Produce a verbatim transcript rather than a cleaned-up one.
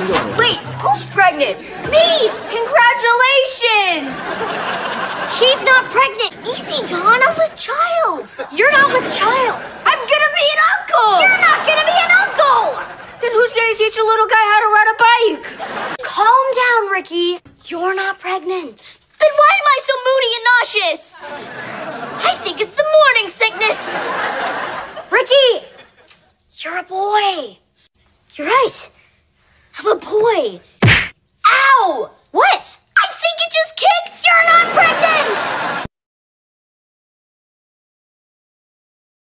Wait, who's pregnant? Me! Congratulations! He's not pregnant. Easy, John. I'm with child. You're not with child. I'm gonna be an uncle! You're not gonna be an uncle! Then who's gonna teach a little guy how to ride a bike? Calm down, Ricky. You're not pregnant. Then why am I so moody and nauseous? I think it's the morning sickness. Ricky, you're a boy. You're right. I'm a boy. Ow! What? I think it just kicked. You're not pregnant!